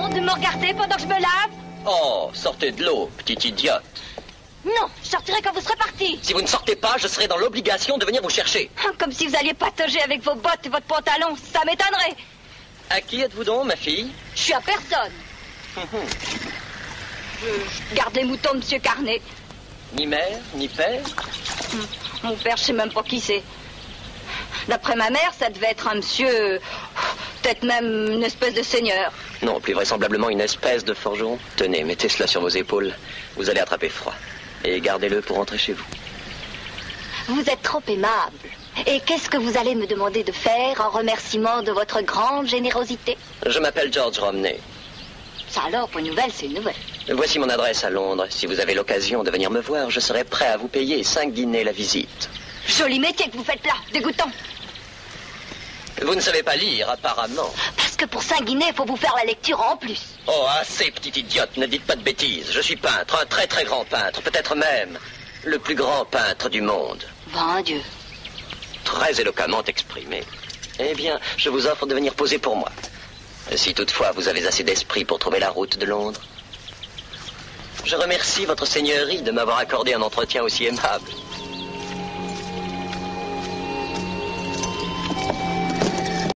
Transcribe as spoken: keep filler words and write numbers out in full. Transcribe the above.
honte de me regarder pendant que je me lave? Oh, sortez de l'eau, petite idiote. Non, je sortirai quand vous serez parti. Si vous ne sortez pas, je serai dans l'obligation de venir vous chercher. Comme si vous alliez patauger avec vos bottes et votre pantalon, ça m'étonnerait. À qui êtes-vous donc, ma fille? Je suis à personne. je, je garde les moutons de Monsieur Carnet. Ni mère, ni père? Mon père, je sais même pas qui c'est. D'après ma mère, ça devait être un monsieur... peut-être même une espèce de seigneur. Non, plus vraisemblablement une espèce de forgeron. Tenez, mettez cela sur vos épaules. Vous allez attraper froid. Et gardez-le pour rentrer chez vous. Vous êtes trop aimable. Et qu'est-ce que vous allez me demander de faire en remerciement de votre grande générosité? Je m'appelle George Romney. Ça alors, pour une nouvelle, c'est une nouvelle. Voici mon adresse à Londres. Si vous avez l'occasion de venir me voir, je serai prêt à vous payer cinq guinées la visite. Joli métier que vous faites là, dégoûtant. Vous ne savez pas lire, apparemment. Parce que pour cinq guinées, il faut vous faire la lecture en plus. Oh, assez, petite idiote, ne dites pas de bêtises. Je suis peintre, un très très grand peintre, peut-être même le plus grand peintre du monde. Ben Dieu. Très éloquemment exprimé. Eh bien, je vous offre de venir poser pour moi. Si toutefois vous avez assez d'esprit pour trouver la route de Londres. Je remercie votre seigneurie de m'avoir accordé un entretien aussi aimable.